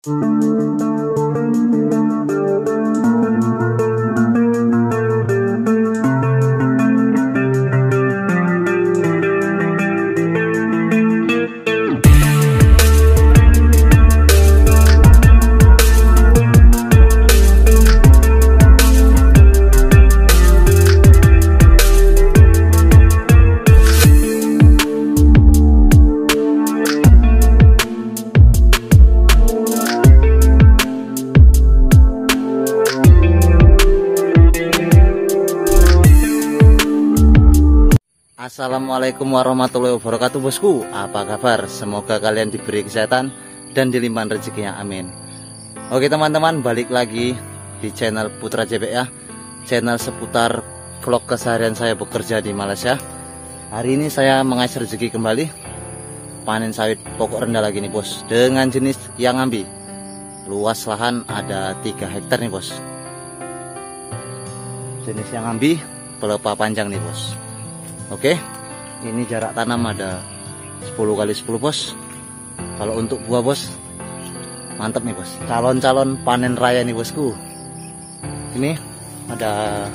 Assalamualaikum warahmatullahi wabarakatuh bosku. Apa kabar? Semoga kalian diberi kesehatan dan dilimpahkan rezekinya, amin. Oke teman-teman, balik lagi di channel Putra JB ya, channel seputar vlog keseharian saya bekerja di Malaysia. Hari ini saya mengais rezeki kembali, panen sawit pokok rendah lagi nih bos, dengan jenis yang ambi. Luas lahan ada 3 hektar nih bos, jenis yang ambi pelepah panjang nih bos. Oke, ini jarak tanam ada 10x10 bos. Kalau untuk buah bos, mantap nih bos, calon-calon panen raya nih bosku. Ini ada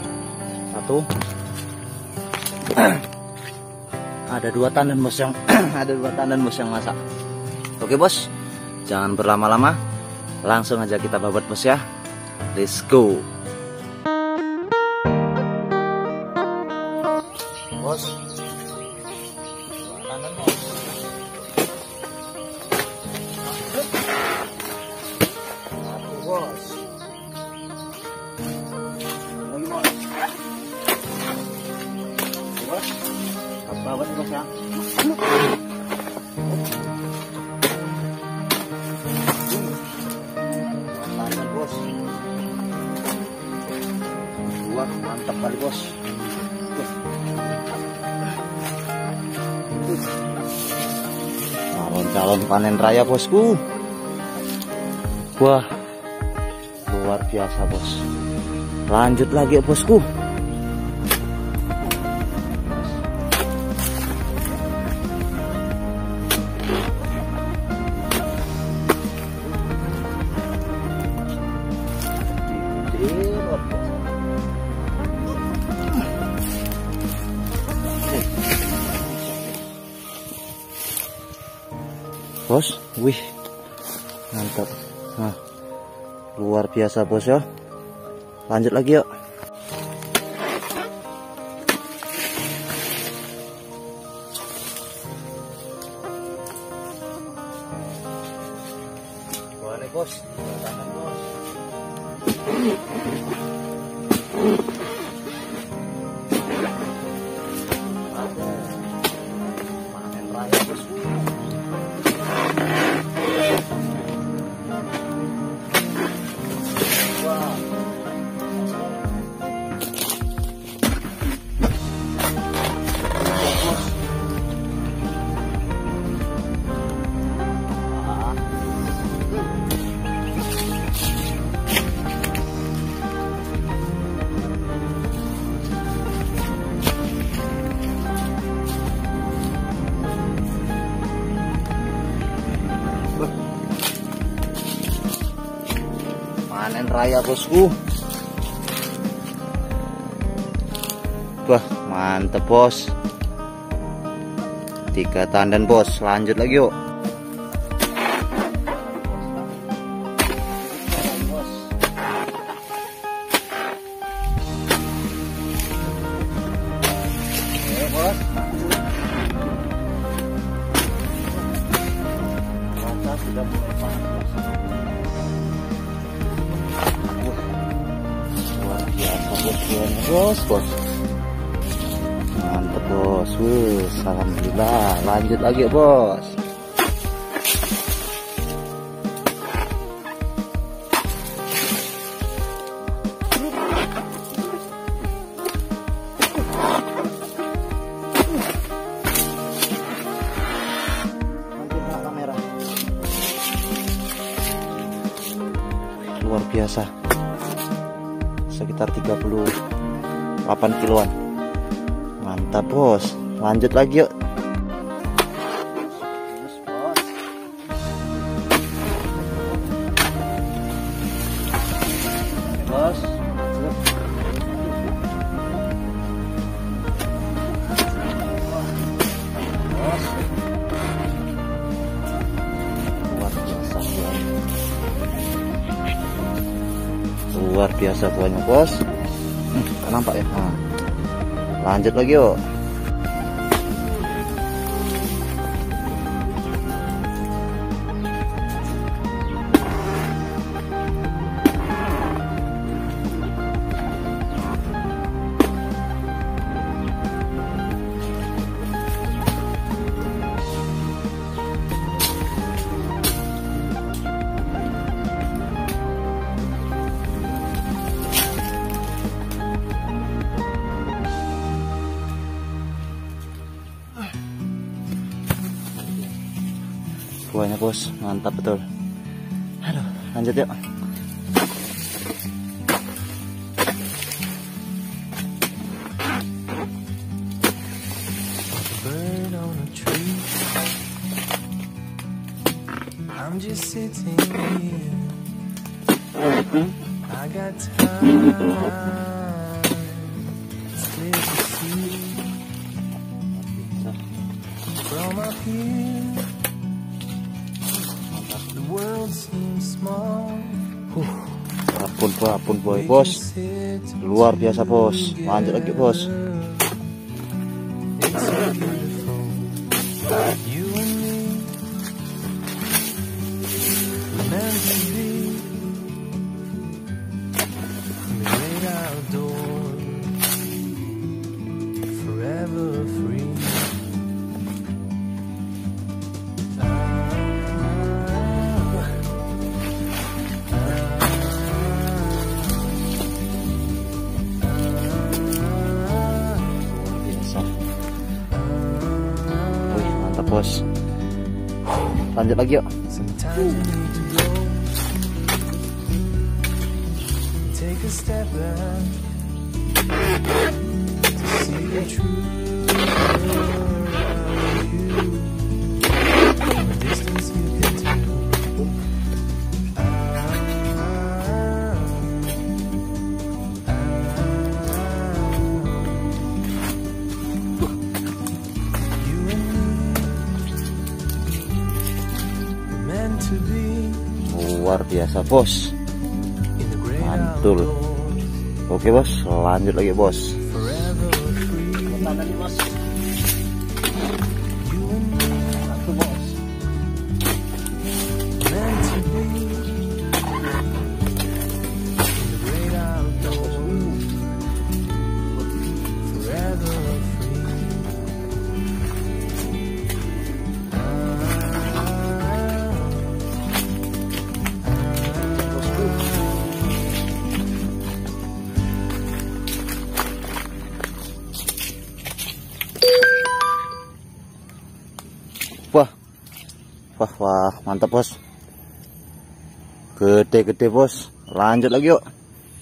1 ada 2 tandan bos yang ada 2 tandan bos yang masak. Oke bos, jangan berlama-lama, langsung aja kita babat bos ya. Let's go bos. Kanan bos. Satu bos. Lagi bos. Bos. Apa bos bos ya? Kanan bos. Wah, mantap kali bos. Calon panen raya bosku. Wah, luar biasa bos. Lanjut lagi ya bosku. Bos, wih, mantap. Nah, luar biasa bos ya. Lanjut lagi yuk. Boleh bos. Panen raya bos. Panen raya bosku. Wah, mantep bos. 3 tandan bos. Lanjut lagi yuk. Oke bos. Mata sudah mulai panas. Bos, mantep bos. Wih, alhamdulillah. Lanjut lagi bos. Kamera luar biasa, sekitar 38 kiloan. Mantap bos, lanjut lagi yuk. luar biasa buahnya bos. Nampak ya. Nah, lanjut lagi yuk. Buahnya bos, mantap betul. Aduh, lanjut yuk. I'm just sitting here. I got time. It's clear to see. From up here, the world seems small. Apun boy bos, luar biasa bos. Lanjut lagi bos. It's so beautiful. You and me, meant to be in the great outdoors, forever free. Wih, mantap bos. Lanjut lagi yuk. Sometimes you need to go, take a step back to see the truth around you. From a distance you can tell. You and me, meant to be Luar biasa bos. in the great Mantul. outdoors, Oke bos, lanjut lagi bos. forever free. Bos. You and me, Satu bos. meant to be in the great outdoors, forever free. Wah, mantap bos. Gede-gede bos. Lanjut lagi yuk.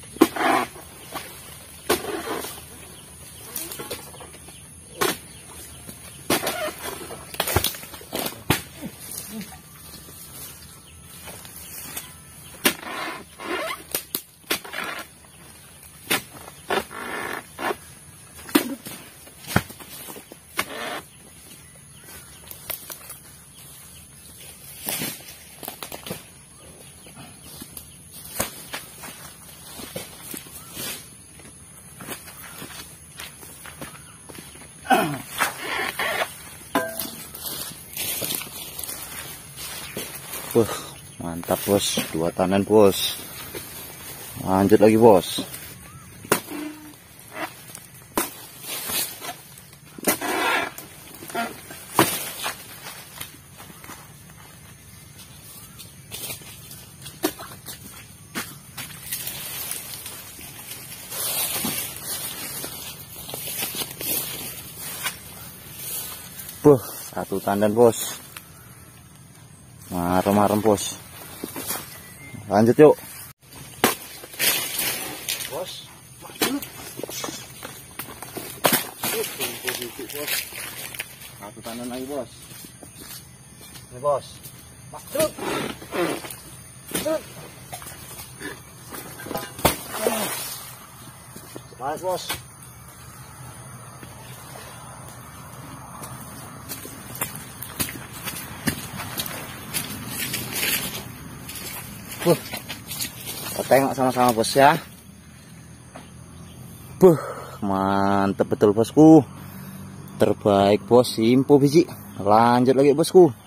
Mantap bos, 2 tanan bos. Lanjut lagi bos. Buh, 1 tandan bos. Marem-marem bos. Lanjut yuk. Bos. Bos. 1 tandan lagi bos. Ini bos. Maksud. Mas bos. Kita tengok sama-sama bos ya. Buh, mantep betul bosku. Terbaik bos, info biji. Lanjut lagi bosku.